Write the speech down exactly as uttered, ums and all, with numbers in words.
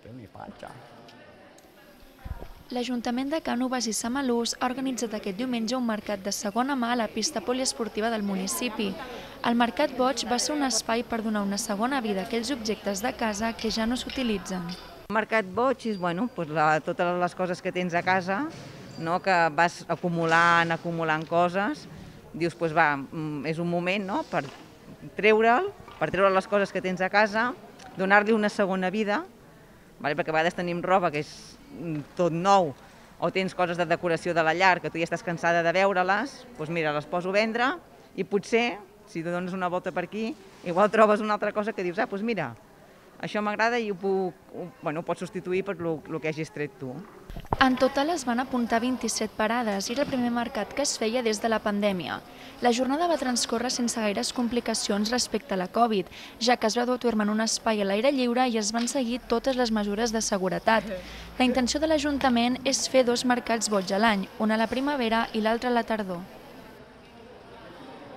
per mi faccia. L'Ajuntament de Cànoves i Samalús ha organitzat aquest diumenge un mercat de segona mà a la pista poliesportiva del municipi. El Mercat Boig va ser un espai per donar una segona vida a aquells objectes de casa que ja no s'utilitzen. El Mercat Boig és bueno, doncs la, totes les coses que tens a casa, no, que vas acumulant, acumulant coses, dius, doncs va, és un moment, no, per treure'l, per treure les coses que tens a casa, donar-li una segona vida, vale? Perquè a vegades tenim roba que és tot nou, o tens coses de decoració de la llar que tu ja estàs cansada de veure-les, doncs mira, les poso a vendre i potser, si te dones una volta per aquí, igual trobes una altra cosa que dius, ah, doncs mira, això m'agrada i ho, puc, bueno, ho pots substituir per el que hagis tret tu. En total es van apuntar vint-i-set parades i era el primer mercat que es feia des de la pandèmia. La jornada va transcórrer sense gaires complicacions respecte a la Covid, ja que es va dur a terme en un espai a l'aire lliure i es van seguir totes les mesures de seguretat. La intenció de l'Ajuntament és fer dos mercats Boig a l'any, un a la primavera i l'altre a la tardor.